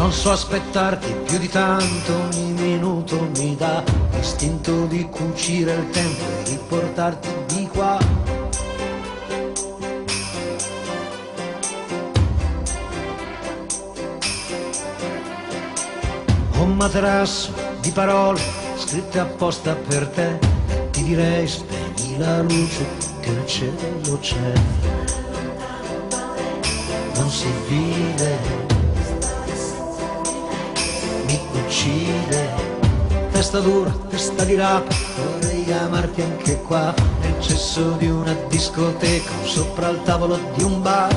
Non so aspettarti più di tanto, ogni minuto mi dà l'istinto di cucire il tempo e riportarti di qua. Ho un materasso di parole scritte apposta per te, e ti direi spegni la luce che nel cielo c'è. Non si vive, mi uccide, testa dura, testa di rapa, vorrei amarti anche qua, nel cesso di una discoteca, sopra il tavolo di un bar.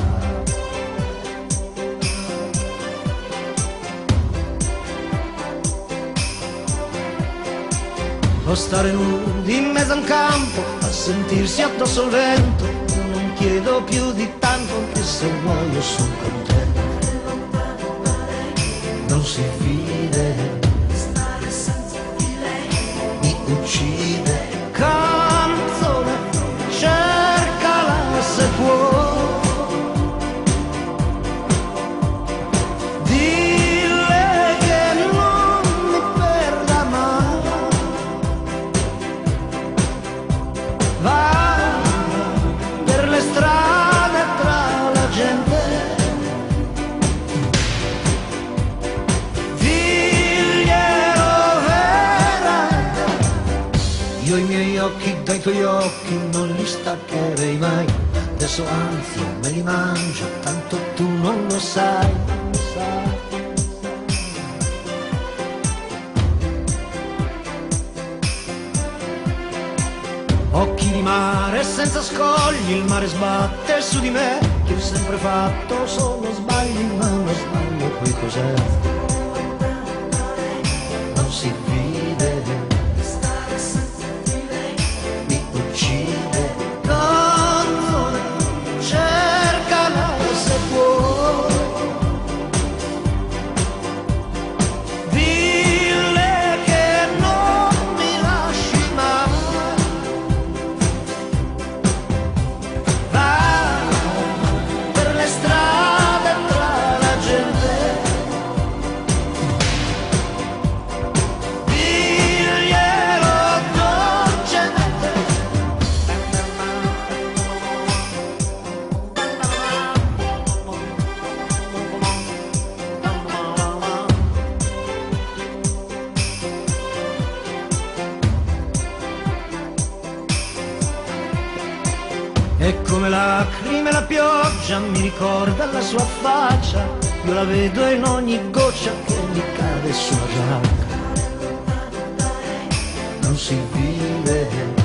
O stare nudi in mezzo a un campo, a sentirsi addosso il vento, io non chiedo più di tanto, anche se muoio sono contento. Non si vide, mi uccide, canzone, cercala se puoi. Io i miei occhi dai tuoi occhi non li staccherei mai, adesso anzi me li mangio, tanto tu non lo sai, non lo sai. Occhi di mare senza scogli, il mare sbatte su di me, che ho sempre fatto solo sbagli, ma uno sbaglio poi cos'è? Non si vide, e come lacrime la pioggia mi ricorda la sua faccia, io la vedo in ogni goccia che mi cade sulla giacca. Non si vive,